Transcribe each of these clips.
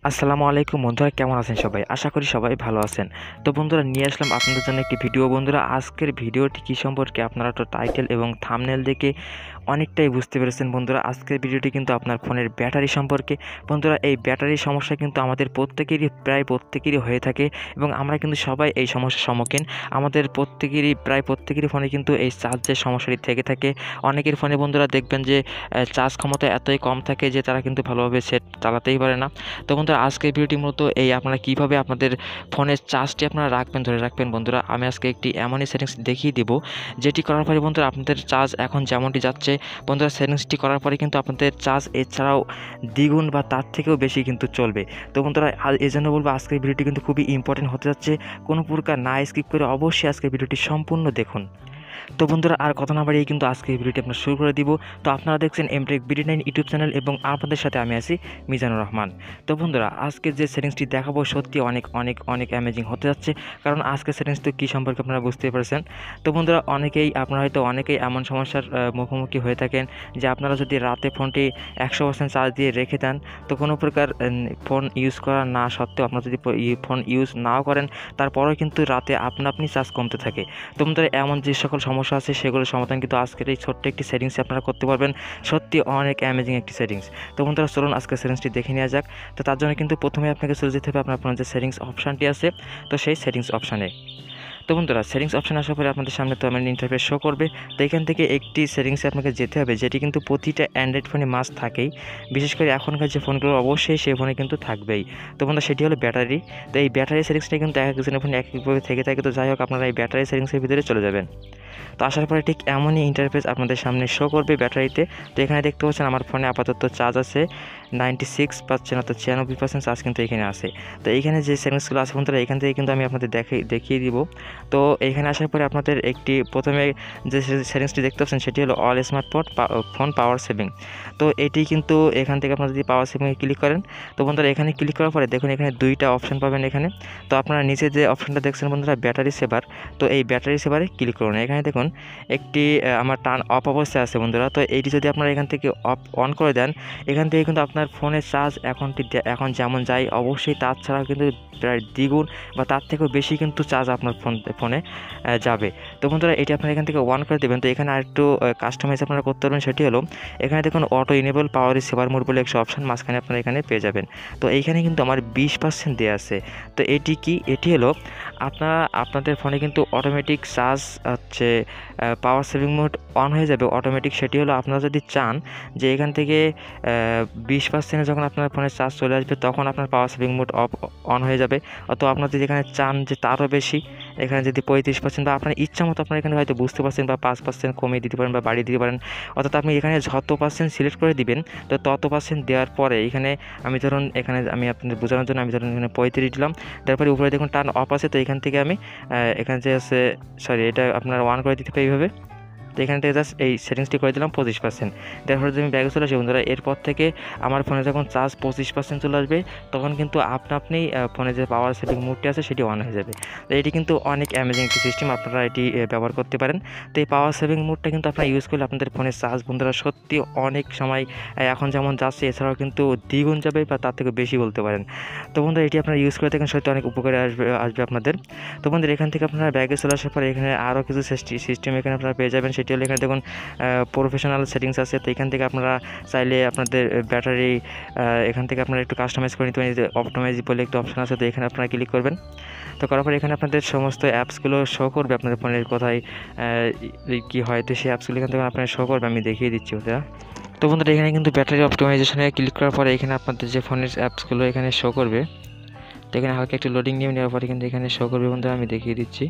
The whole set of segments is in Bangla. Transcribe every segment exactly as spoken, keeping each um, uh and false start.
আসসালামু আলাইকুম বন্ধুরা, কেমন আছেন সবাই? আশা করি সবাই ভালো আছেন। তো বন্ধুরা, নিয়ে আসলাম আপনাদের জন্য একটি ভিডিও। বন্ধুরা, আজকের ভিডিওটি কী সম্পর্কে আপনারা তো টাইটেল এবং থাম্বনেল দেখে অনেকটাই বুঝতে পেরেছেন। বন্ধুরা, আজকের ভিডিওটি কিন্তু আপনার ফোনের ব্যাটারি সম্পর্কে। বন্ধুরা, এই ব্যাটারির সমস্যা কিন্তু আমাদের প্রত্যেকেরই প্রায় প্রত্যেকেরই হয়ে থাকে এবং আমরা কিন্তু সবাই এই সমস্যার সম্মুখীন। আমাদের প্রত্যেকেরই প্রায় প্রত্যেকেরই ফোনে কিন্তু এই চার্জের সমস্যাটি থেকে থাকে। অনেকের ফোনে বন্ধুরা দেখবেন যে চার্জ ক্ষমতা এতই কম থাকে যে তারা কিন্তু ভালোভাবে সেট চালাতেই পারে না। তো বন্ধুরা, আজকের ভিডিওটি মূলত এই আপনারা কীভাবে আপনাদের ফোনের চার্জটি আপনারা রাখবেন, ধরে রাখবেন। বন্ধুরা, আমি আজকে একটি এমনই সেটিংস দেখিয়ে দিব যেটি করার পরে বন্ধুরা আপনাদের চার্জ এখন যেমনটি যাচ্ছে, বন্ধুরা সেটিংসটি করার পরে কিন্তু আপনাদের চার্জ এছাড়াও দ্বিগুণ বা তার থেকেও বেশি কিন্তু চলবে। তো বন্ধুরা, এই জন্য বলবো আজকের ভিডিওটি কিন্তু খুবই ইম্পর্টেন্ট হতে যাচ্ছে। কোনো প্রকার না স্কিপ করে অবশ্যই আজকের ভিডিওটি সম্পূর্ণ দেখুন। তো বন্ধুরা, আর কথা না বাড়িয়ে কিন্তু আজকে এই ভিডিওটি আপনার শুরু করে দিব। তো আপনারা দেখছেন MTech BD nine YouTube channel এবং আপনাদের সাথে আমি আছি মিজানুর রহমান। তো বন্ধুরা, আজকের যে সেটিংসটি দেখাবো সত্যি অনেক অনেক অনেক অ্যামেজিং হতে যাচ্ছে, কারণ আজকের সেটিংস তো কী সম্পর্কে আপনারা বুঝতেই পারছেন। তো বন্ধুরা, অনেকেই আপনারা হয়তো অনেকেই এমন সমস্যার মুখোমুখি হয়ে থাকেন যে আপনারা যদি রাতে ফোনটি একশো পার্সেন্ট চার্জ দিয়ে রেখে দেন, তো কোনো প্রকার ফোন ইউজ করা না সত্ত্বেও আপনারা যদি ফোন ইউজ নাও করেন, তারপরেও কিন্তু রাতে আপনা আপনি চার্জ কমতে থাকে। তো বন্ধুরা, এমন যে সকল সমস্যা আছে সেগুলোর সমাধান কিন্তু আজকের এই ছোট্ট একটি সেটিংসে আপনারা করতে পারবেন। সত্যি অনেক অ্যামেজিং একটি সেটিংস। তো বন্ধুরা, চলুন আজকের সেটিংসটি দেখে নেওয়া যাক। তো তার জন্য কিন্তু প্রথমে আপনাকে চলে যেতে হবে আপনার ফোনের যে সেটিংস অপশানটি আছে, তো সেই সেটিংস অপশানে। তো বন্ধুরা, সেটিংস অপশান আসার পরে আপনাদের সামনে তো আমার ইন্টারফেস শো করবে। তো এখান থেকে একটি সেটিংসে আপনাকে যেতে হবে, যেটি কিন্তু প্রতিটা অ্যান্ড্রয়েড ফোনে মাস্ট থাকেই, বিশেষ করে এখনকার যে ফোনগুলো অবশ্যই সেই ফোনে কিন্তু থাকবেই। তো বন্ধুরা, সেটি হলো ব্যাটারি। তো এই ব্যাটারি সেটিংসটা কিন্তু এক একজনের ফোনে এক একভাবে থেকে থাকে। তো যাই হোক, আপনারা এই ব্যাটারি সেটিংসের ভিতরে চলে যাবেন। তো আসার পরে ঠিক এমনই ইন্টারফেস আপনাদের সামনে শো করবে ব্যাটারিতে। তো এখানে দেখতে পাচ্ছেন আমার ফোনে আপাতত চার্জ আছে নাইনটি সিক্স পার্সেন্ট, অর্থাৎ ছিয়ানব্বই পার্সেন্ট চার্জ কিন্তু এখানে আছে। তো এইখানে যে সেটিংসগুলো আছে বন্ধুরা, এখান থেকে কিন্তু আমি আপনাদের দেখে দেখিয়ে দিব। তো এইখানে আসার পরে আপনাদের একটি প্রথমে যে সেটিংসটি দেখতে পাচ্ছেন সেটি হলো all smartphone phone power saving. তো এটি কিন্তু এখান থেকে আপনারা যদি পাওয়ার সেভিংয়ে ক্লিক করেন, তো বন্ধুরা এখানে ক্লিক করার পরে দেখুন এখানে দুইটা অপশান পাবেন এখানে। তো আপনারা নিচে যে অপশানটা দেখছেন বন্ধুরা ব্যাটারি সেভার, তো এই ব্যাটারি সেভারে ক্লিক করুন। এখানে দেখুন একটি আমার টার্ন অফ অবস্থায় আছে বন্ধুরা। তো এইটি যদি আপনারা এখান থেকে অফ অন করে দেন, এখান থেকে কিন্তু আপনার ফোনের চার্জ এখনটি এখন যেমন যায় অবশ্যই তার ছাড়াও কিন্তু প্রায় দ্বিগুণ বা তার থেকেও বেশি কিন্তু চার্জ আপনার ফোন ফোনে যাবে। তো বন্ধুরা, এটি আপনারা এখান থেকে অন করে দেবেন। তো এখানে আরেকটু কাস্টমাইজ আপনারা করতে পারবেন, সেটি হলো এখানে দেখুন auto enable power saver mode বলে একটি অপশান মাঝখানে আপনারা এখানে পেয়ে যাবেন। তো এইখানে কিন্তু আমার বিশ পার্সেন্ট দেওয়া আছে। তো এটি কি, এটি হলো আপনারা আপনাদের ফোনে কিন্তু অটোমেটিক চার্জ হচ্ছে পাওয়ার সেভিং মোড অন হয়ে যাবে অটোমেটিক। সেটি হলো আপনারা যদি চান যে এখান থেকে বিশ পার্সেন্টে যখন আপনার ফোনে চার্জ চলে আসবে তখন আপনার power saving mode off on হয়ে যাবে। অথবা আপনার যদি এখানে চান যে তারও বেশি, এখানে যদি পঁয়ত্রিশ পার্সেন্ট বা আপনার ইচ্ছা মতো আপনার এখানে হয়তো বুঝতে পারছেন বা পাঁচ পার্সেন্ট কমিয়ে দিতে পারেন বা বাড়িয়ে দিতে পারেন। অর্থাৎ আপনি এখানে যত পার্সেন্ট সিলেক্ট করে দিবেন, তো তত পার্সেন্ট দেওয়ার পরে এখানে আমি ধরুন এখানে আমি আপনাদের বোঝানোর জন্য আমি ধরুন এখানে পঁয়ত্রিশ দিলাম। তারপরে উপরে দেখুন টার্ন অফ আছে, তো এখান থেকে আমি এখানে যে আছে সরি এটা আপনার ওয়ান করে দিতে পারি এইভাবে। তো এখান থেকে জাস্ট এই সেটিংসটি করে দিলাম পঁচিশ পার্সেন্ট। তারপরে যদি আমি ব্যাগে চলে আসি বন্ধুরা, এরপর থেকে আমার ফোনে যখন চার্জ পঁচিশ পার্সেন্ট চলে আসবে তখন কিন্তু আপনা আপনি ফোনে যে পাওয়ার সেভিং মোডটি আছে সেটি অন হয়ে যাবে। তো এটি কিন্তু অনেক অ্যামেজিং একটি সিস্টেম, আপনারা এটি ব্যবহার করতে পারেন। তো এই পাওয়ার সেভিং মোডটা কিন্তু আপনারা ইউজ করলে আপনাদের ফোনের চার্জ বন্ধুরা সত্যি অনেক সময় এখন যেমন যাচ্ছে এছাড়াও কিন্তু দ্বিগুণ যাবে বা তার থেকে বেশি বলতে পারেন। তো বন্ধুরা, এটি আপনারা ইউজ করে থাকেন সত্যি অনেক উপকারে আসবে আসবে আপনাদের। তো বন্ধুরা, এখান থেকে আপনারা ব্যাগে চলে আসার পরে এখানে আরও কিছু সিস্টেম এখানে আপনারা পেয়ে যাবেন। সেটি হলো এখানে দেখুন প্রফেশনাল সেটিংস আছে। তো এখান থেকে আপনারা চাইলে আপনাদের ব্যাটারি এখান থেকে আপনারা একটু কাস্টমাইজ করে নিতে পারেন। অপটোমাইজ বলে একটু অপশন আছে, তো এখানে আপনারা ক্লিক করবেন। তো করার পরে এখানে আপনাদের সমস্ত অ্যাপসগুলো শো করবে আপনাদের ফোনের কোথায় কী হয়, তো সেই অ্যাপসগুলো এখান থেকে আপনারা শো করবে, আমি দেখিয়ে দিচ্ছি ওটা। তো বন্ধুরা, এখানে কিন্তু ব্যাটারি অপটিমাইজেশনে ক্লিক করার পরে এখানে আপনাদের যে ফোনের অ্যাপসগুলো এখানে শো করবে। তো এখানে হালকা একটু লোডিং নিয়ে নেওয়ার পরে কিন্তু এখানে শো করবে বন্ধুরা, আমি দেখিয়ে দিচ্ছি।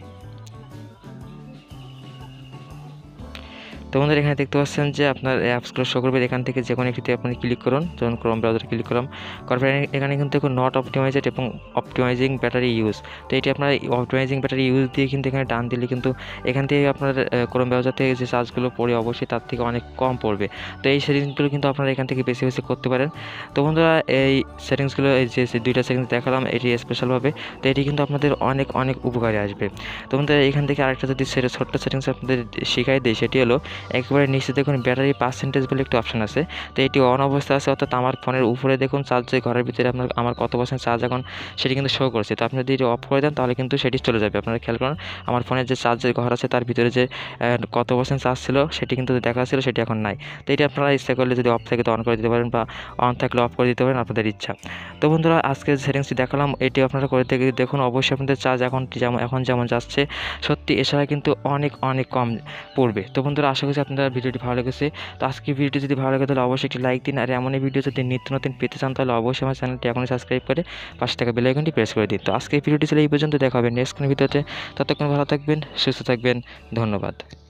তো বন্ধুরা, এখানে দেখতে পাচ্ছেন যে আপনার অ্যাপসগুলো শো করবে। এখান থেকে যে কোনো একটিতে আপনি ক্লিক করুন, যেমন ক্রোম ব্রাউজারে ক্লিক করলাম, করার পরে এখানে কিন্তু নট অপটিমাইজেড এবং অপটিমাইজিং ব্যাটারি ইউজ। তো এটি আপনার অপটিমাইজিং ব্যাটারি ইউজ দিয়ে কিন্তু এখানে ডান দিলে কিন্তু এখান থেকে আপনার ক্রোম ব্রাউজার থেকে যে চার্জগুলো পড়ে অবশ্যই তার থেকে অনেক কম পড়বে। তো এই সেটিংসগুলো কিন্তু আপনারা এখান থেকে বেশি বেশি করতে পারেন। তো বন্ধুরা, এই সেটিংসগুলো এই যে দুইটা সেটিংস দেখালাম এটি স্পেশালভাবে, তো এটি কিন্তু আপনাদের অনেক অনেক উপকারে আসবে। তো বন্ধুরা, এখান থেকে আরেকটা যদি ছোট্ট সেটিংস আপনাদের শেখাই দিই, সেটি হলো একেবারে নিচে দেখুন ব্যাটারি পার্সেন্টেজ বলে একটি অপশান আছে। তো এটি অন অবস্থায় আছে, অর্থাৎ আমার ফোনের উপরে দেখুন চার্জের ঘরের ভিতরে আপনার আমার কত পার্সেন্ট চার্জ এখন সেটি কিন্তু শো করছে। তো আপনি যদি এটি অফ করে দেন তাহলে কিন্তু সেটি চলে যাবে। আপনারা খেয়াল করুন আমার ফোনের যে চার্জের ঘর আছে তার ভিতরে যে কত পার্সেন্ট চার্জ ছিল সেটি কিন্তু দেখা ছিল, সেটি এখন নাই। তো এটি আপনারা ইচ্ছা করলে যদি অফ থাকে তো অন করে দিতে পারেন, বা অন থাকলে অফ করে দিতে পারেন, আপনাদের ইচ্ছা। তো বন্ধুরা আজকে সেটিংসটি দেখালাম, এটি আপনারা করে থেকে দেখুন অবশ্যই আপনাদের চার্জ এখন যেমন এখন যেমন যাচ্ছে সত্যি এছাড়া কিন্তু অনেক অনেক কম পড়বে। তো বন্ধুরা আশা করছি আপনাদের ভিডিওটি ভালো লেগেছে। তো আজকে ভিডিওটি যদি ভালো লাগে তাহলে অবশ্যই একটি লাইক দিন, আর এমনই ভিডিও যদি নিত্য নতুন পেতে চান তাহলে অবশ্যই আমার চ্যানেলটি এখনই সাবস্ক্রাইব করে পাশে থাকা বেল আইকনটি প্রেস করে দিন। তো আজকে এই ভিডিওটি ছিল এই পর্যন্ত, দেখা হবে নেক্সট কোনো ভিডিওতে। ততক্ষণ ভালো থাকবেন, সুস্থ থাকবেন, ধন্যবাদ।